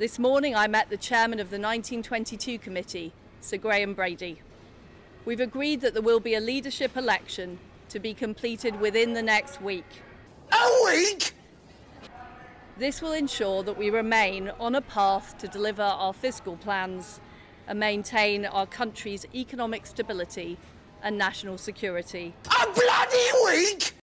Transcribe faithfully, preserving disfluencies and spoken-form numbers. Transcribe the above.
This morning I met the chairman of the nineteen twenty-two committee, Sir Graham Brady. We've agreed that there will be a leadership election to be completed within the next week. A week? This will ensure that we remain on a path to deliver our fiscal plans and maintain our country's economic stability and national security. A bloody week?